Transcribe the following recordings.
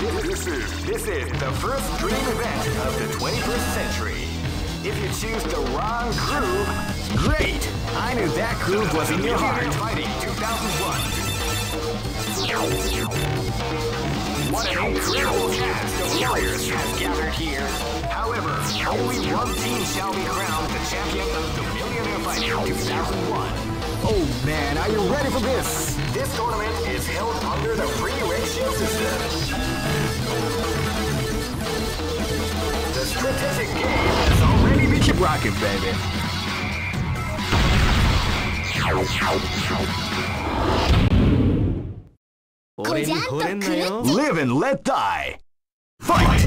This is the first dream event of the 21st century. If you choose the wrong groove, great! I knew that groove was in your heart. Fighting 2001. What an incredible cast of warriors has gathered here. However, only one team shall be crowned the champion of the Millionaire Fighting 2001. Oh man, are you ready for this? This tournament is held under the free ratio system. The strategic game has already been... Keep rocking, baby. Live and let die. Fight!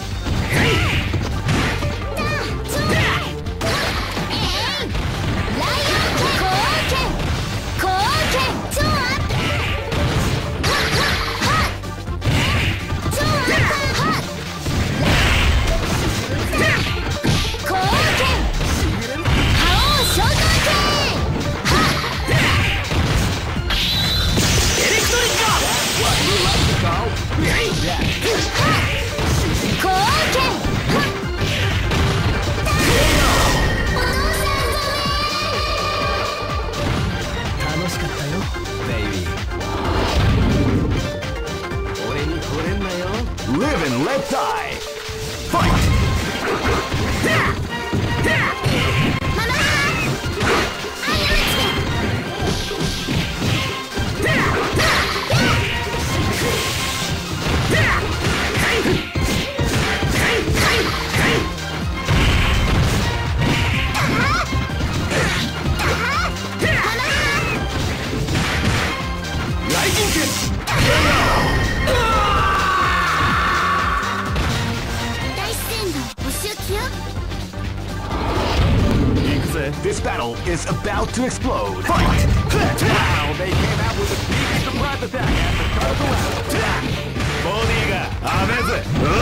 Live and let die. Fight! This battle is about to explode. Fight! Wow, they came out with a sneaky surprise attack at the start of the round. Body ga amezu.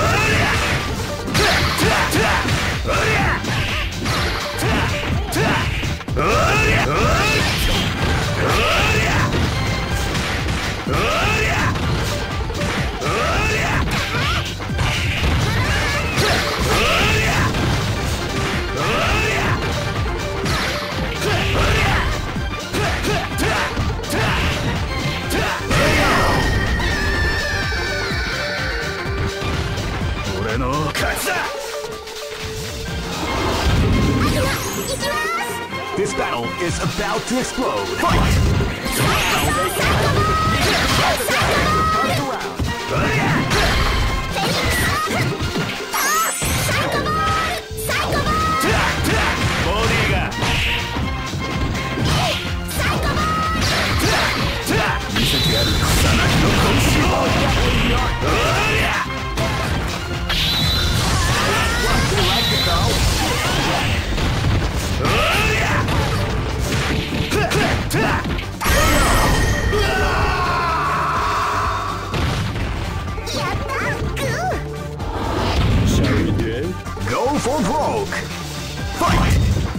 This battle is about to explode. Fight! Go for broke! Fight!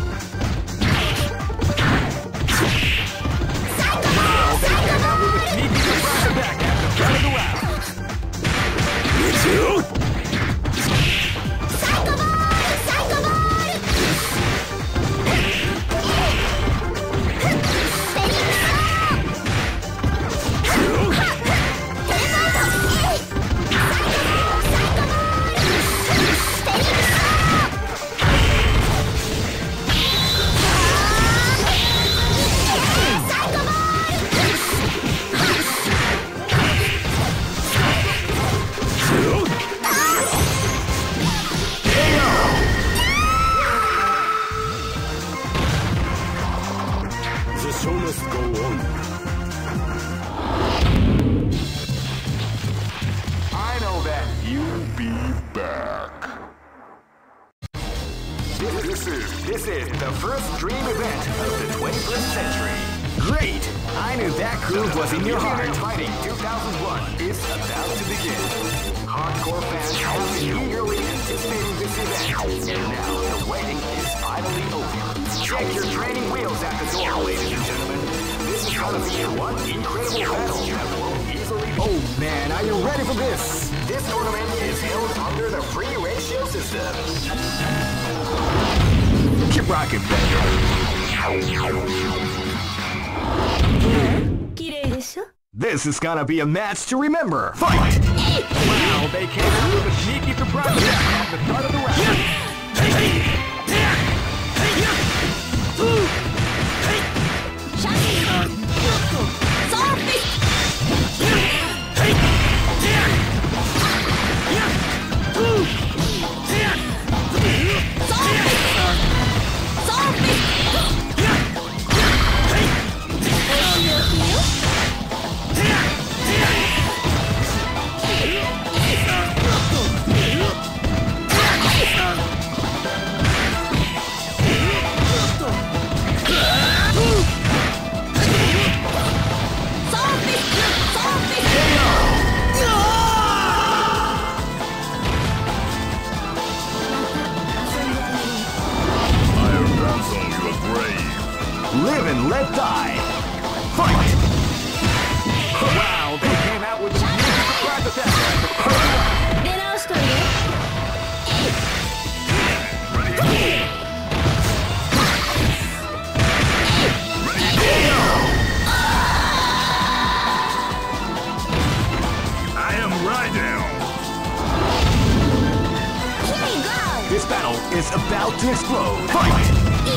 This is the first dream event of the 21st century. Great! I knew that groove was in your heart. Fighting 2001 is about to begin. Hardcore fans have been eagerly anticipating this event, and now the waiting is finally over. Check your training wheels at the door, ladies and gentlemen. This is going to be one incredible battle that won't easily be Oh man, are you ready for this? This tournament is held under the free ratio system. Keep rocking, baby. 綺麗でしょ This is gonna be a match to remember. Fight! Wow, they came out with a sneaky surprise at the start of the round. Live and let die. Fight! Wow, they came out with a sneaky surprise attack. 出直しといて I am Raiden. This battle is about to explode. Fight!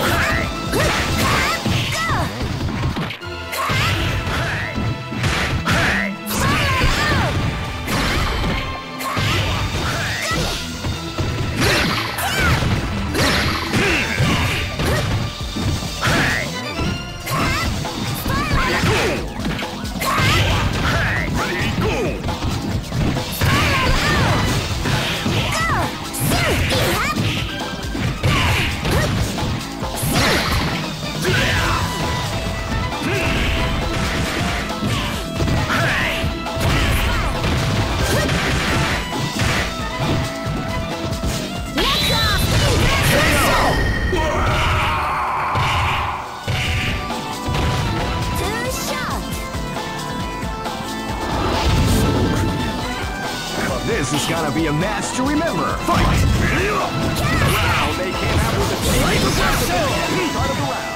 This is gonna be a match to remember. Fight! Wow, they came out with a sneaky surprise at the start of the round.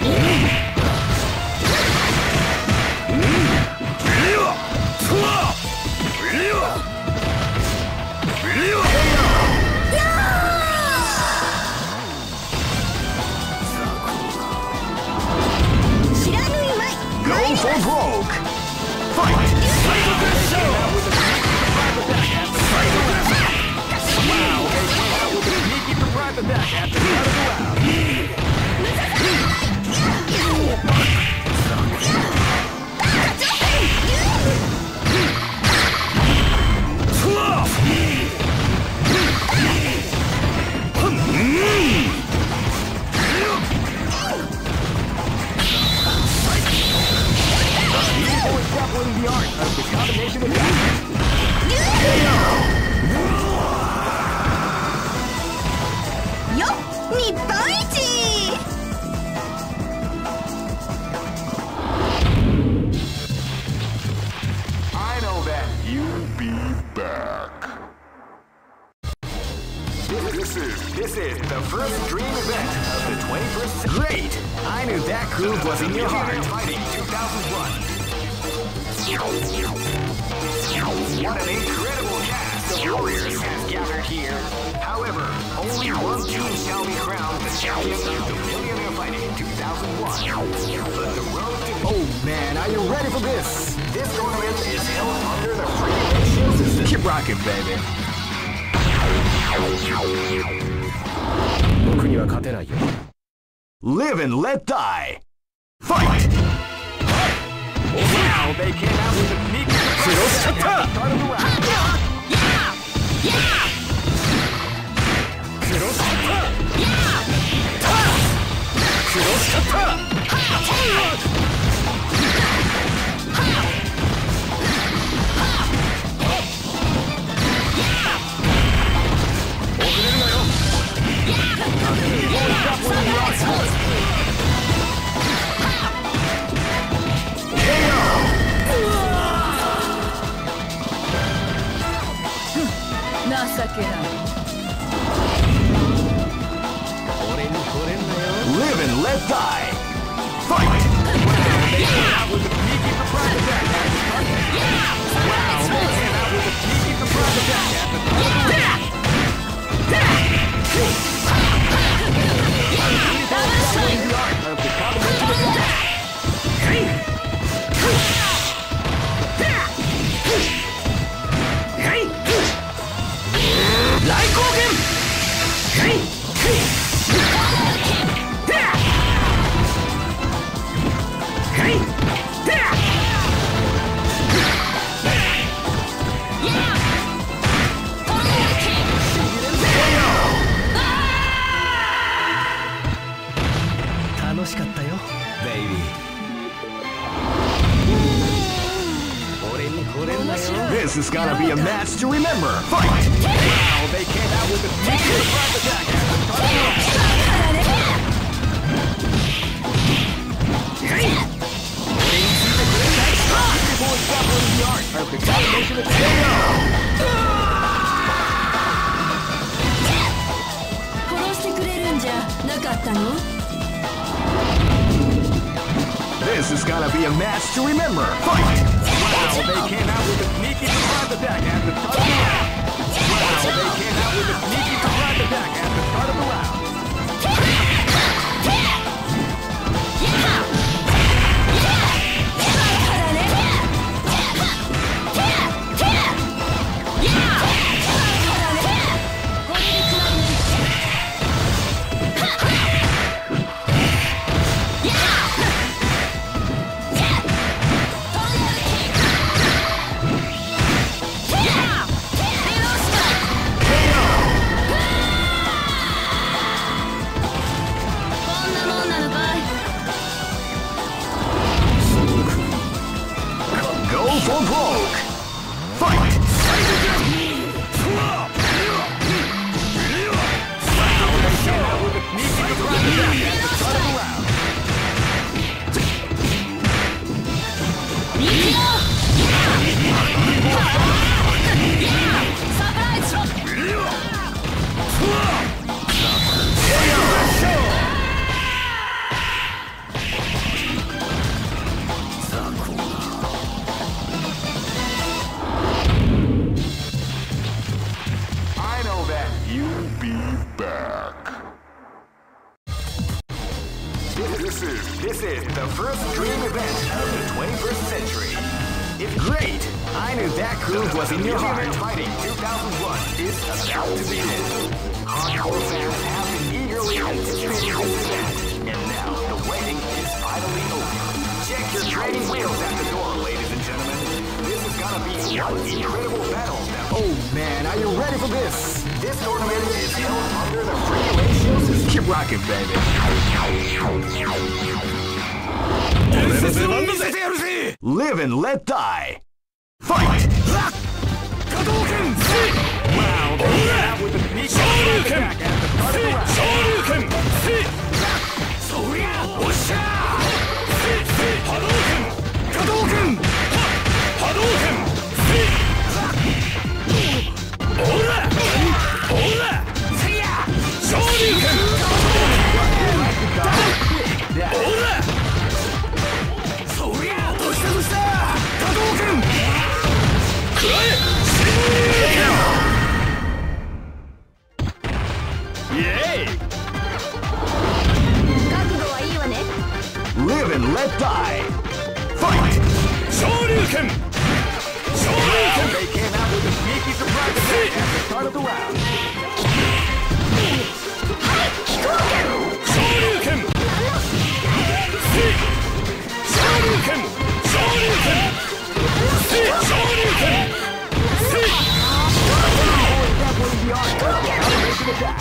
Go for broke! Fight! Wow, they came out with a sneaky surprise attack at the start of the round. Always grappling the art of the combination attack. I know that you'll be back. This is the first dream event of the 21st century. Great! I knew that groove was in your heart. Fighting 2001. What an incredible cast of warriors has gathered here. However, only one team shall be crowned the champion of the Millionaire Fighting 2001. But the road to... Oh man, are you ready for this? This tournament is held under the free ratio system. Keep rocking, baby. Live and let die. Fight! Wow, they came out with a sneaky surprise at the start of the round. 情けない。 Live and let die. Fight! Wow, they came out with a sneaky surprise attack at the start. Wow, they came out with a sneaky surprise attack at the start. The art of the combination attack. Raikouken! This is gonna be a match to remember. Fight! Wow, they came out with a sneaky surprise attack at the start of the combination attack. This is gonna be a match to remember. Fight! Wow, they came out with a sneaky surprise attack at the start of the round. Wow, they came out with a sneaky surprise attack at the start of the round. For broke! Fight! This is the first dream event of the 21st century. If great, I knew that groove was in your heart. Fighting 2001 is about to begin. Hardcore fans have been eagerly anticipating this event, and now the waiting is finally over. Check your training wheels at the door, ladies and gentlemen. This is gonna be one incredible battle. Oh man, are you ready for this? This tournament is held under the free ratio system. Keep rocking, baby. Live and let die. Fight! Wow, they came out with a sneak attack at the start of the round. Live and let die. Fight! Shoryuken! Shoryuken! They came out with a sneaky surprise attack at the start of the round. Shoryuken! Shoryuken! Shoryuken! Shoryuken! That was the art of the combination attack.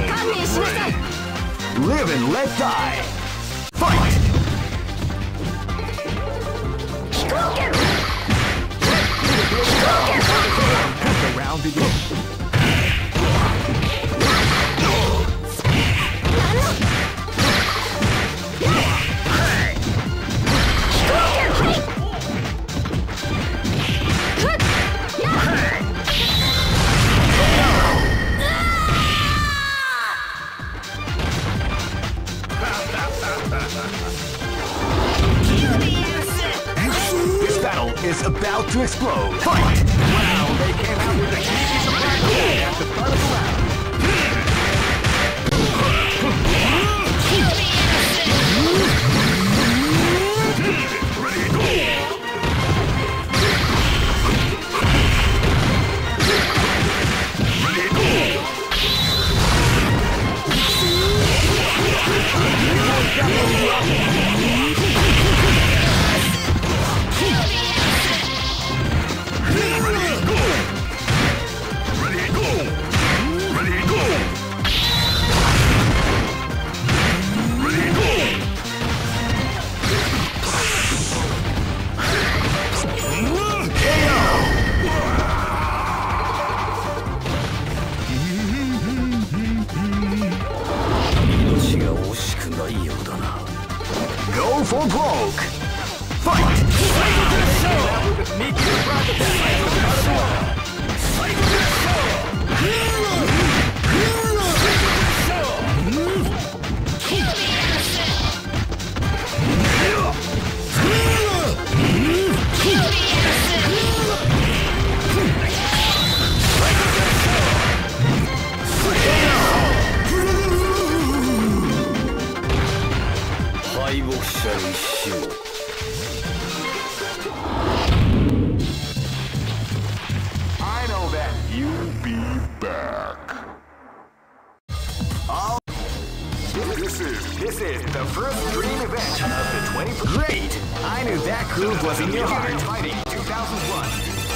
Live and let die. Fight! This battle is about to explode. Fight! Wow, they came out with a sneaky surprise attack at the start of the round. Ready, go! Ready, go! Go for broke! Fight! Cycle to the show! With a sneaky surprise attack at the start of the round. Cycle to the show! Cycle I know that you'll be back. This is the first dream event of the 20th. Great! I knew that groove was in your heart. Fighting 2001.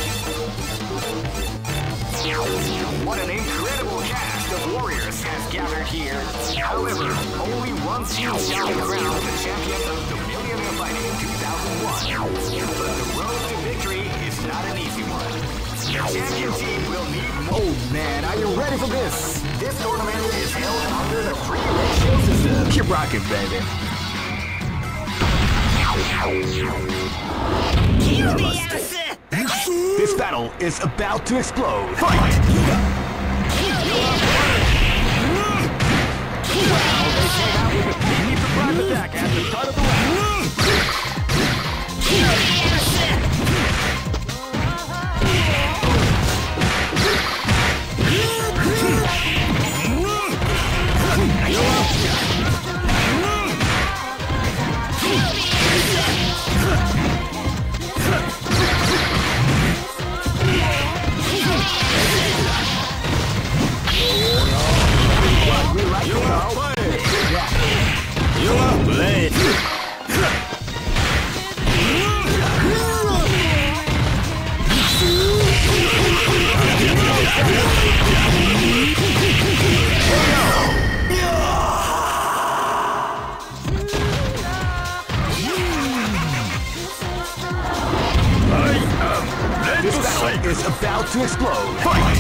What an incredible cast of warriors has gathered here. However, only one team shall be crowned the champion of the Millionaire Fighting in 2001. But the road to victory is not an easy one. The champion team will need more. Oh man, are you ready for this? This tournament is held under the free ratio system. Keep rocking, baby. This battle is about to explode. Fight! Wow, they came out with a sneaky surprise attack at the start of the round. This battle is about to explode. Fight!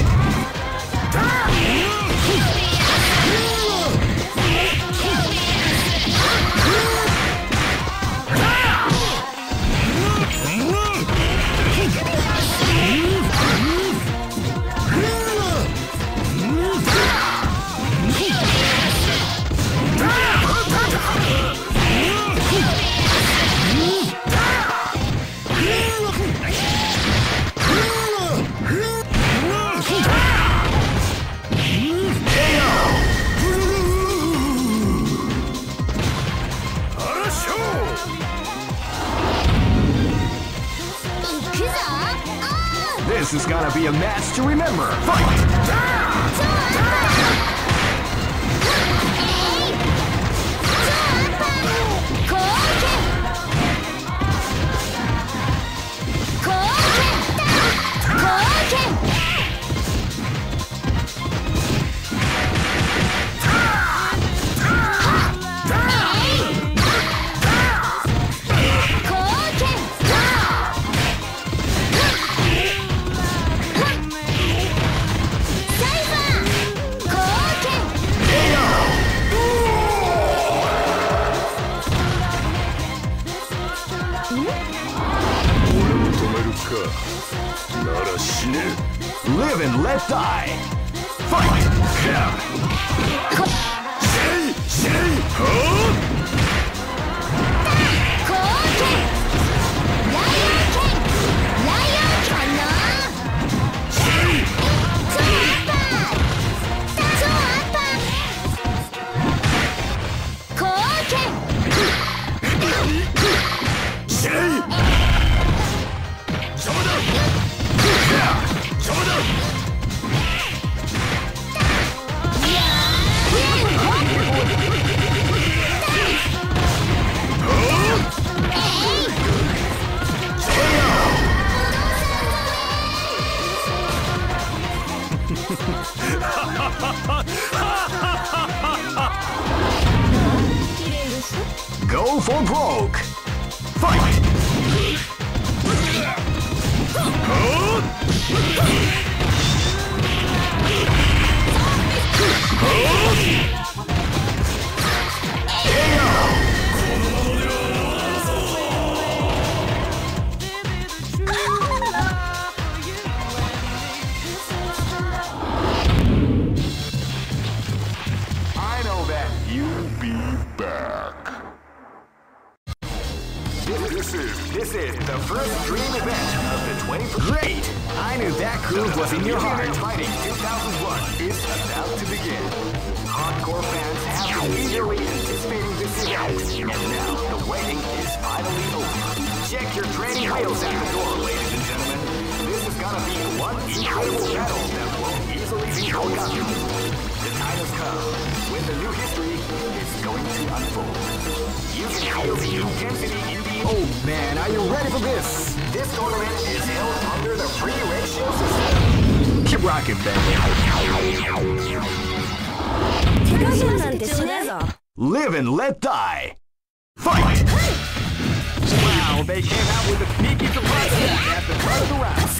This is gonna be a match to remember. Fight! Live and let die. Fight! Go for broke! Fight! I know that you'll be back. This is the first dream event of the 21st. Great! I knew that groove was in your heart. Fighting 2001 is about to begin. Hardcore fans have been eagerly anticipating this event, and now the waiting is finally over. Check your training wheels at the door, ladies and gentlemen. This is gonna be one incredible battle that won't easily be forgotten. The time has come when the new history is going to unfold. You can feel the intensity in the... Oh man, are you ready for this? This tournament is held under the free ratio system. Keep rocking, baby. Live and let die. Fight! Wow, they came out with a sneaky surprise at the start of the round.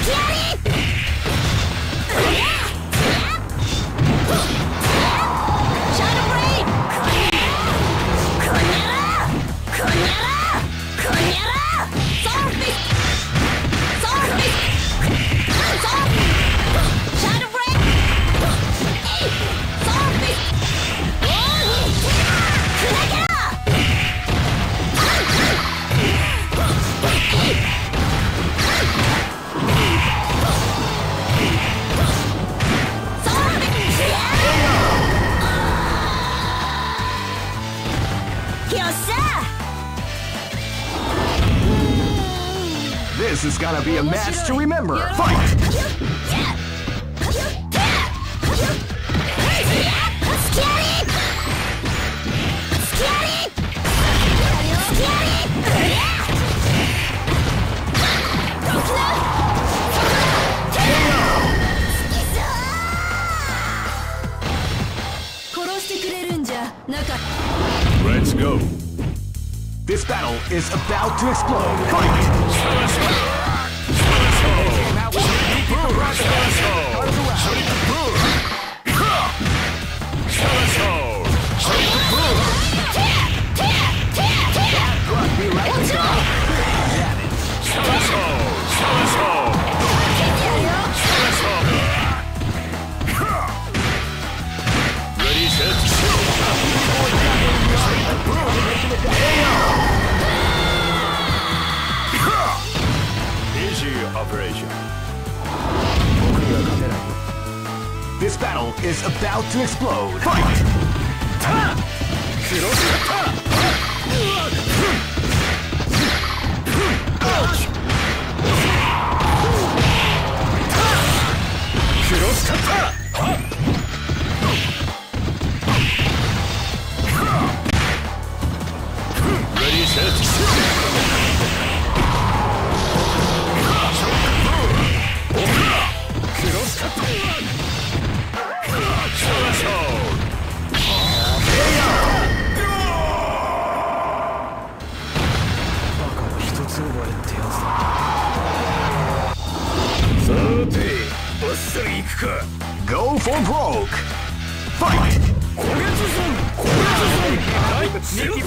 This is gonna be a match to remember. Fight! Let's go. This battle is about to explode. Fight! This battle is about to explode. Fight! Ready, set, Go for broke! Fight! Sneaky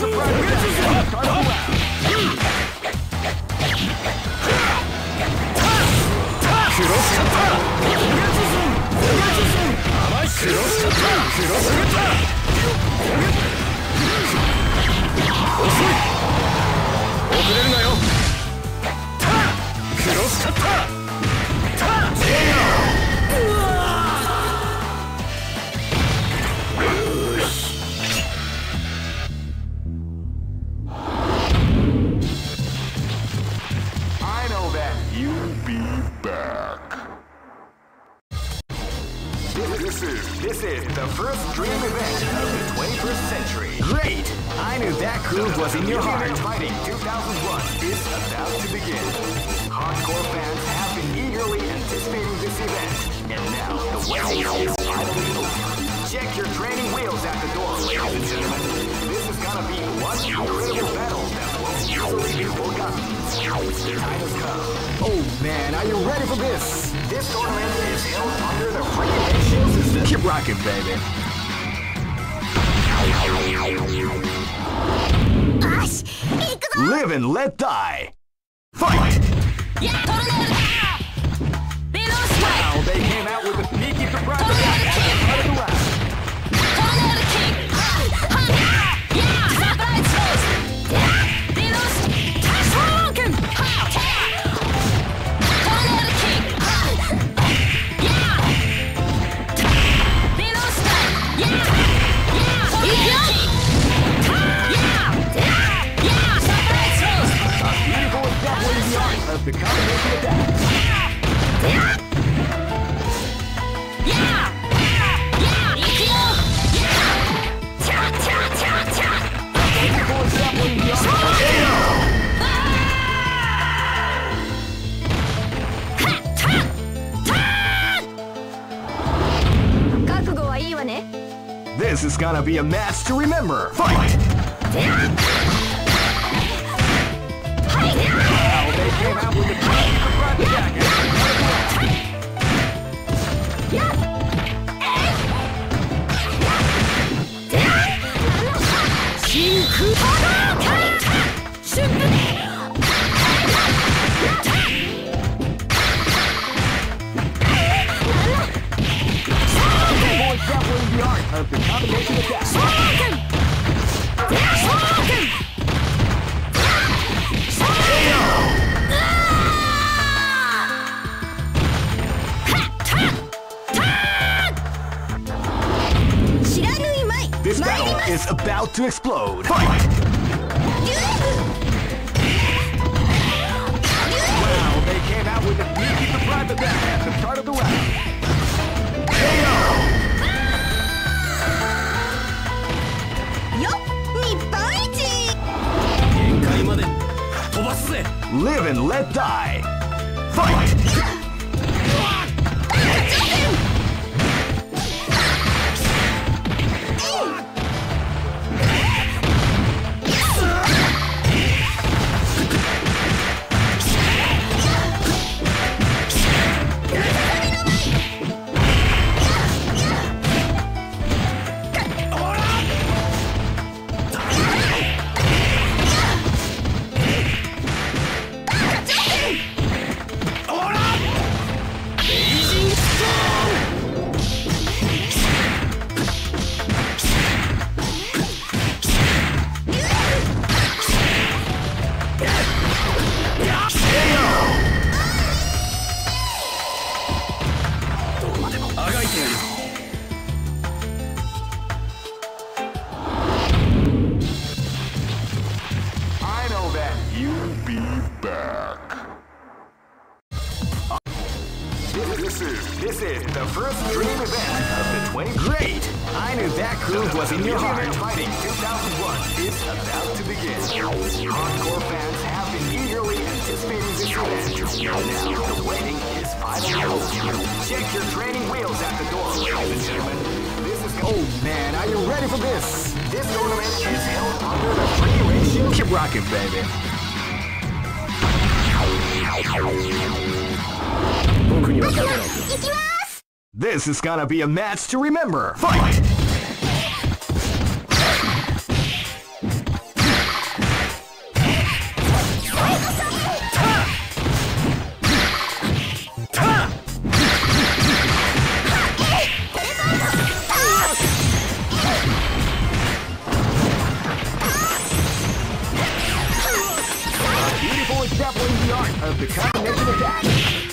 I know that you'll be back. This is the first dream event of the 21st century. Great! I knew that groove was in your heart. Fighting 2001 is about to begin. Hardcore fans have been eagerly anticipating this event, and now the waiting is finally over. Check your training wheels at the door, ladies and gentlemen. This is gonna be one incredible battle time has come. Oh man, are you ready for this? This tournament is held under the free ratio system. Keep rocking, baby. Live and let die. Fight! Wow, they came out with a sneaky surprise attack at the start of the round. Of the combination attack. This is gonna be a match to remember. Fight! Wow, they came out with a surprise attack. Exampling the art of the combination attack. This battle is about to explode. Fight! Wow, they came out with a sneaky surprise attack at the start of the round. Live and let die. Fight! This is the first dream event of the 20. Great! I knew that groove was in your heart. Fighting 2001 is about to begin. Hardcore fans have been eagerly anticipating this event. Now the waiting is finally over. Check your training wheels at the door, ladies and gentlemen. This is. Oh man, are you ready for this? This tournament is held under the free ratio. Keep rocking, baby. This is gonna be a match to remember. Fight! Beautiful example in the art of the combination attack.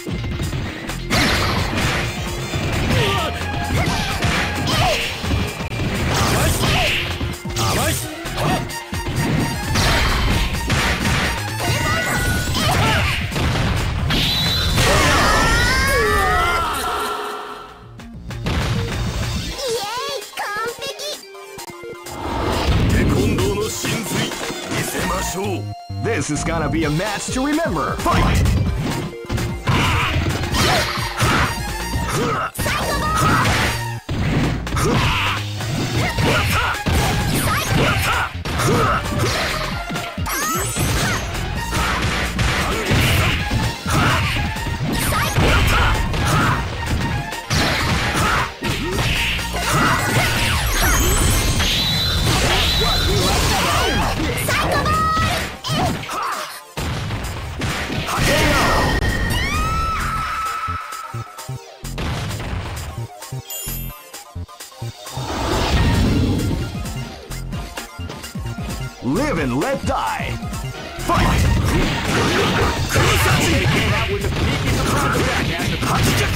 This is gonna be a match to remember. Fight! Live and let die. Fight! Kusashi came out with a sneaky surprise attack at the Hachitek!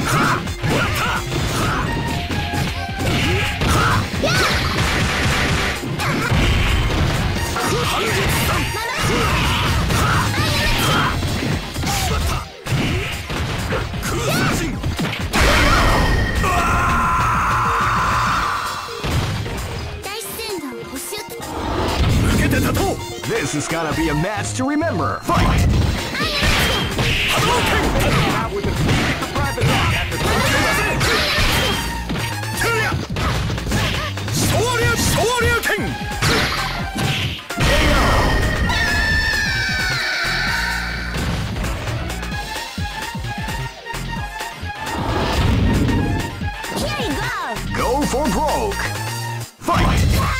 This is gonna be a match to remember. Fight! Go for broke. Fight!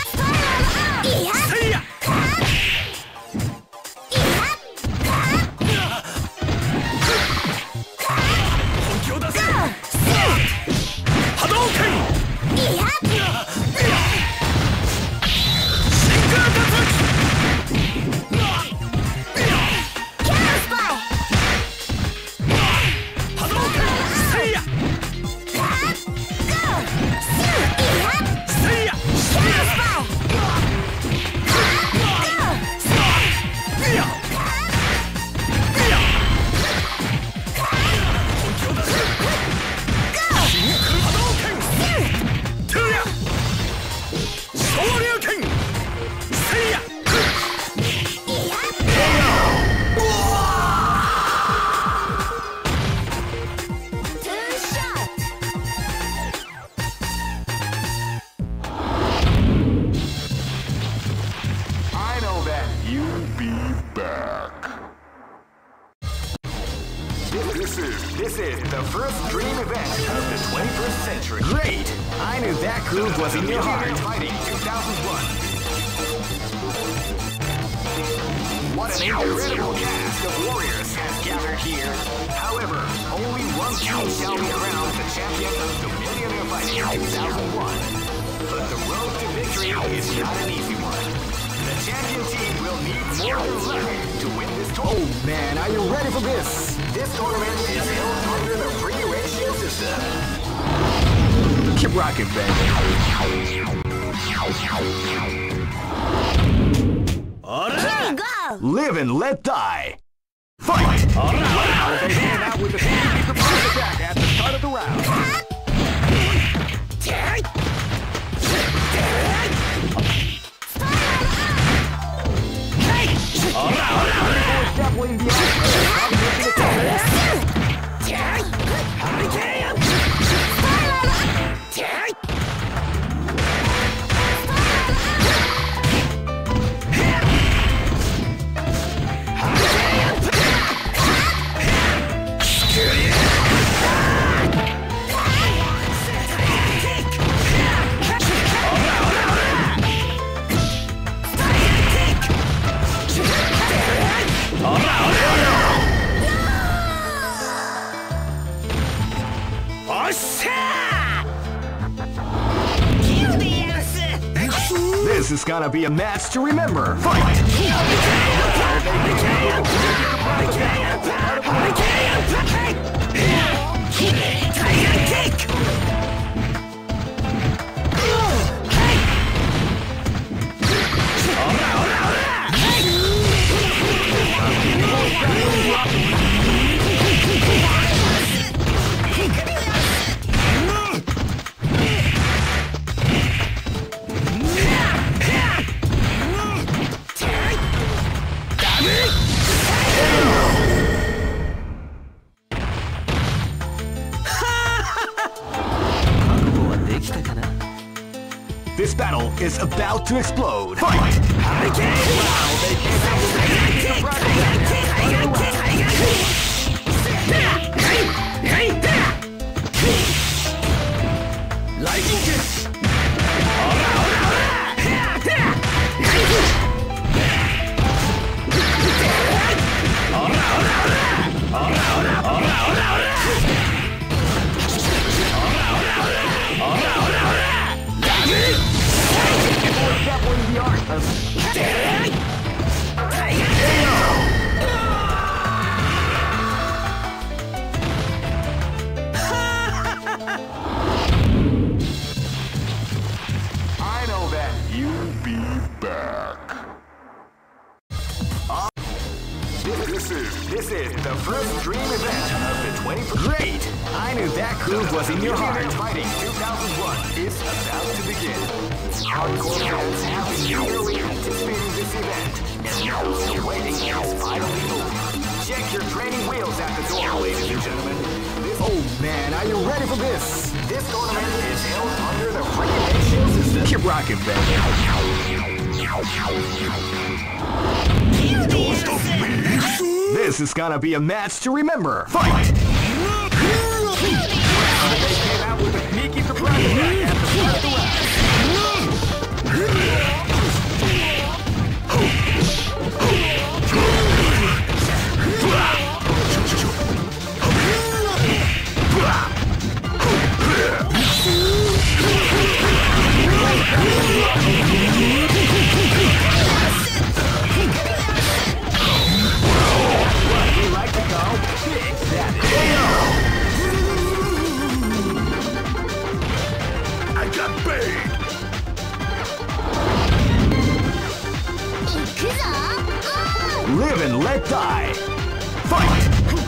This is the first dream event of the 21st century. Great! I knew that groove was in your heart. Fighting 2001. What an incredible cast of warriors has gathered here. However, only one team shall be crowned the champion of the Millionaire Fighting 2001. But the road to victory is not an easy one. The champion team will need more than luck to win this tournament. Oh man, are you ready for this? This tournament is held under the free ratio system. Keep rocking, baby. Here you go! Live and let die. Fight! Wow, they came out with a sneaky surprise attack at the start of the round. This is gonna be a match to remember. Fight! This battle is about to explode. Fight! Wow, they came out with a lightning kick! The art of This is the first dream event of the 20th. Great! I knew that groove was in your heart. Fighting 2001 is about to begin. Hardcore fans have been eagerly anticipating this event, and now the waiting is finally over. Check your training wheels at the door, ladies and gentlemen. Oh man, are you ready for this? This tournament is held under the free ratio system. Keep rocking, baby. This is gonna be a match to remember. Fight! They came out with a sneaky surprise attack at the start of the round. Live and let die. Fight!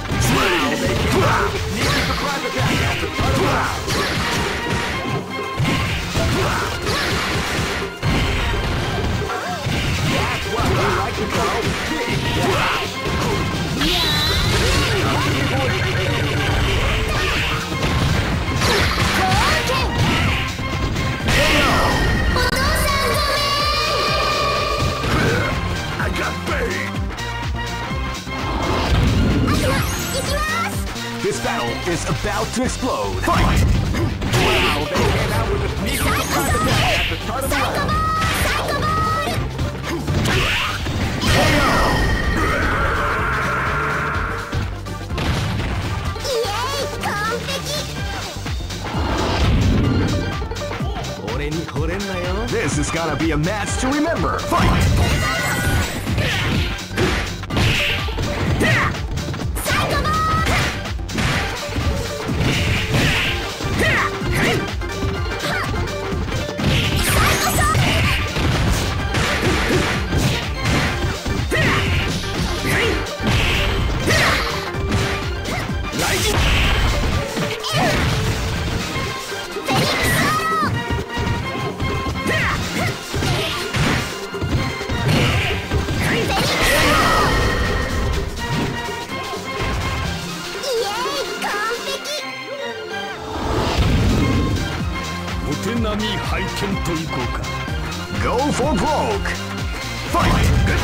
That's what we like to call big dash. I got bait! This battle is about to explode. Fight! Wow, they came out with a sneaky surprise attack at the start of the round. This is gonna be a match to remember. Fight! Go for broke! Fight!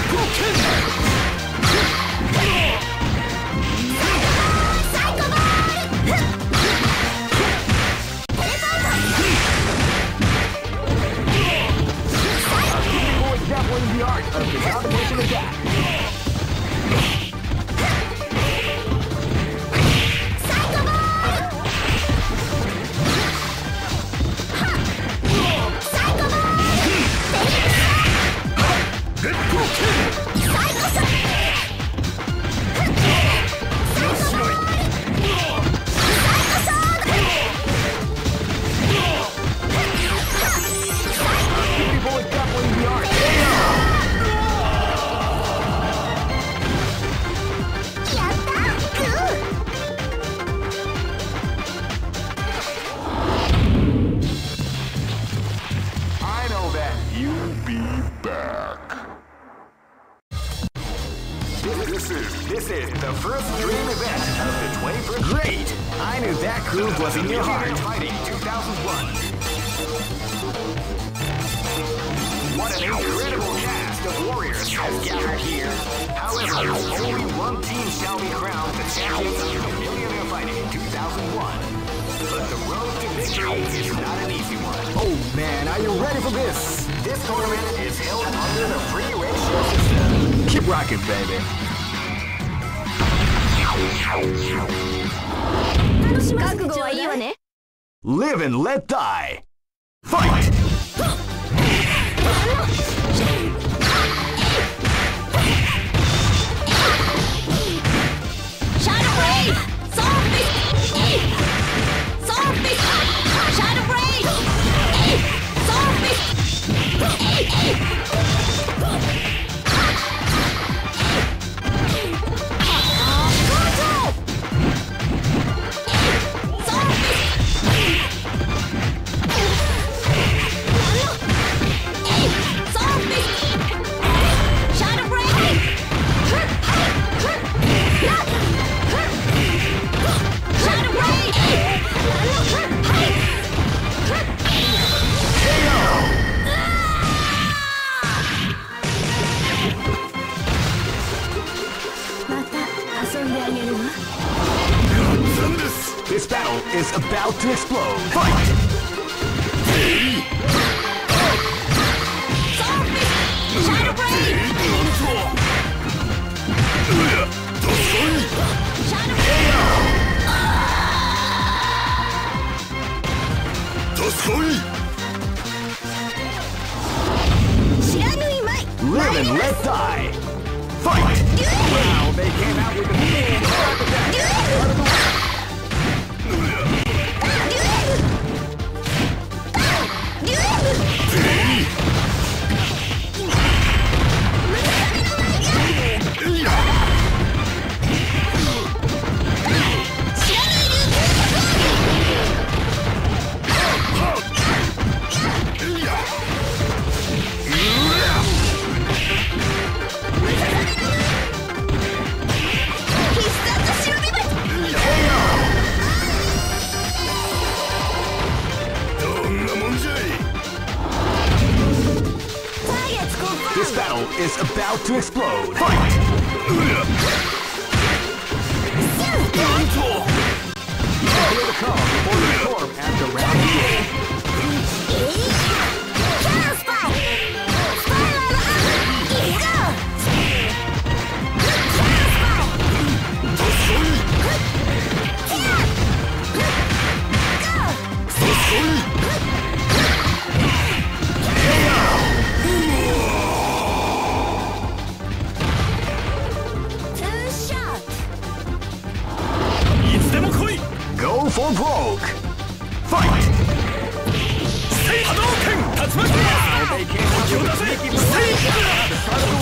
People exampling the art of the combination attack. This is the first dream event of the 21st. Great! I knew that groove was in your heart. Fighting 2001. What an incredible cast of warriors has gathered here. However, only one team shall be crowned the champions of the Millionaire Fighting in 2001. But the road to victory is not an easy one. Oh man, are you ready for this? This tournament is held under the free ratio system. Keep rocking, baby. Live and let die. Fight! Shadow Blade! Shadow Blade! battle is about to explode. Fight! Shadow Blade! Live and let die. Fight! Wow, they came out with a mean attack. This battle is about to explode. Fight! Here to come before the storm after round 8. Go for broke! Fight! Stay Hadouken! Tatsumaki! They came out with a sneaky mistake at the start of the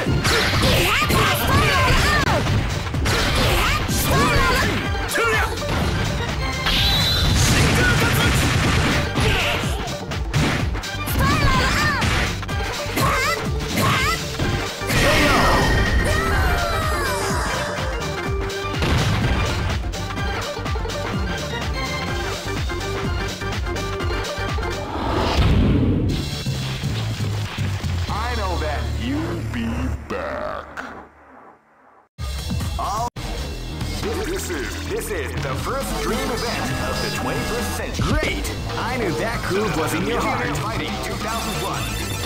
This is the first dream event of the 21st century. Great! I knew that groove was in your heart. Fighting 2001.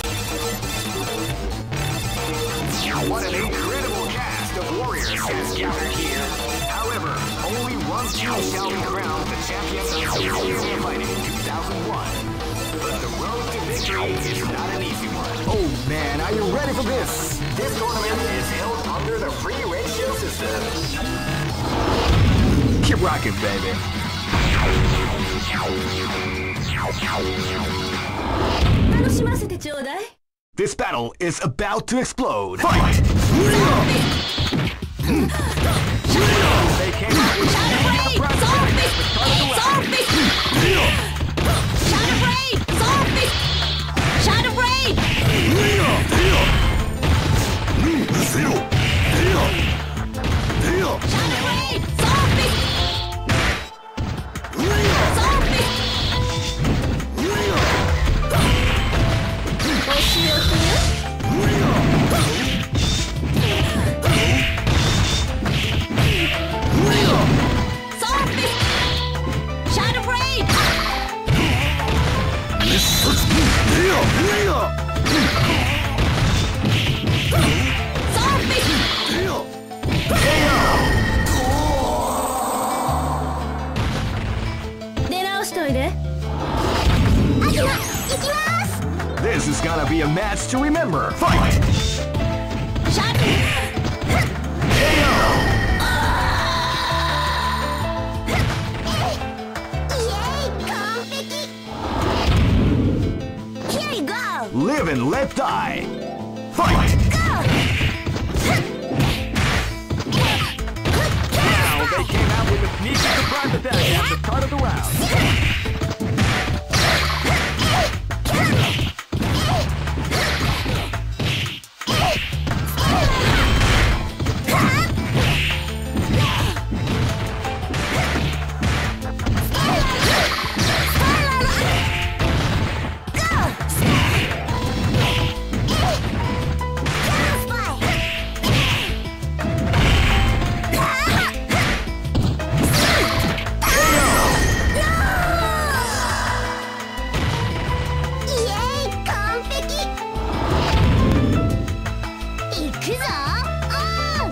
What an incredible cast of warriors has gathered here. However, only one team shall be crowned the champion of Super Fighting 2001. But the road to victory is not an easy one. Oh man, are you ready for this? This tournament is held under the free ratio system. Keep rocking, baby. This battle is about to explode. Fight! They came out with Shadow Blade! This is gonna be a match to remember. Fight! Here you go! Live and let die. Fight! Now they came out with a sneaky surprise attack at the start of the round.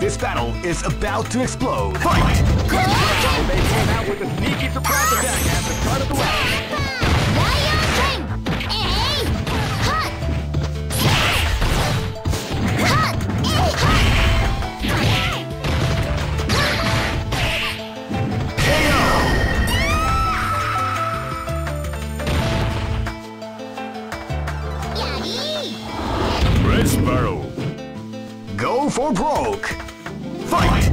This battle is about to explode. Fight! Wow, they came out with a sneaky surprise attack at the start of the round. Lion King! Hey! Hut! Hut! KO! Red Sparrow. Go for broke. Fight!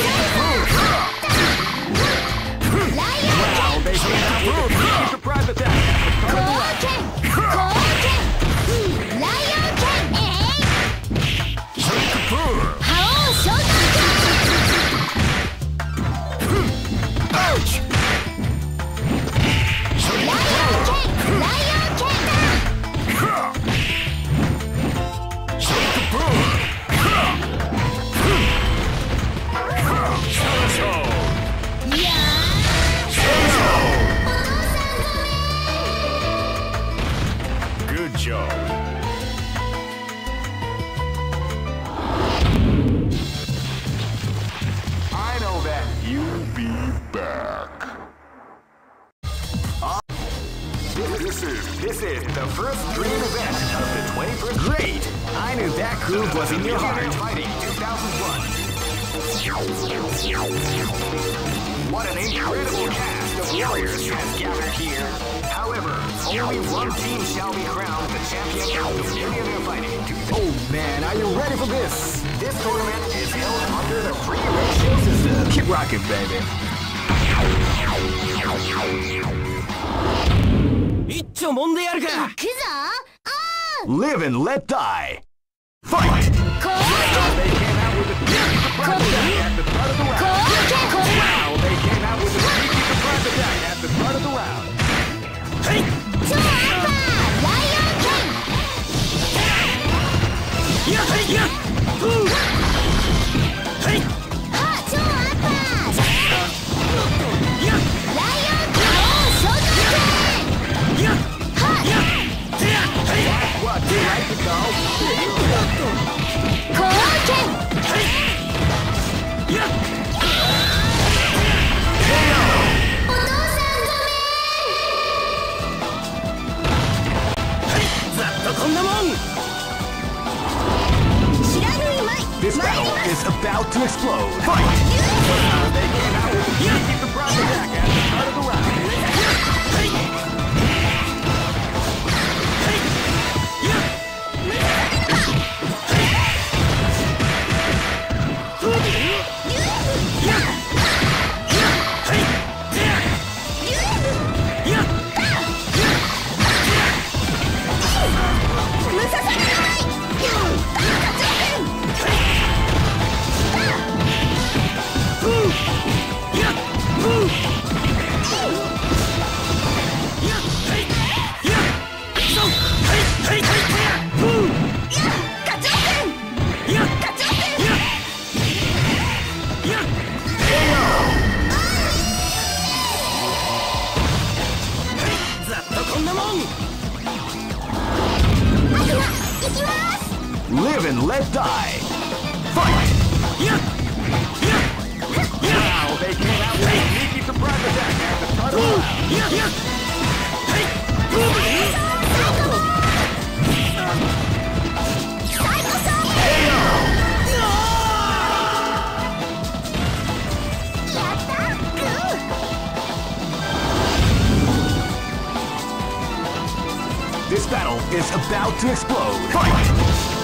Wow, they came out with a sneaky surprise attack at the start of the round. Lion King! Hey! Ouch! Lion King! Good job. I know that you'll be back. This is the first dream event of the 21st. Great! I knew that groove was in your heart. Fighting 2001. What an incredible cast of warriors has gathered here. However, only one team shall be crowned the champion of the Millionaire Fighting. Oh man, are you ready for this? This tournament is held under the free ratio system. Keep rocking, baby. Live and let die. Fight! They came out with a sneaky surprise attack at the start of the round. Wow, they came out with a sneaky surprise attack at the start of the round. Hey! Lion King! Hey! What, do you like to go? This battle is about to explode. Fight! Wow, they came out with a sneaky surprise attack at the start of the round. Live and let die. Fight! Wow, they came out with a sneaky surprise attack at the start of the round. This battle is about to explode. Fight!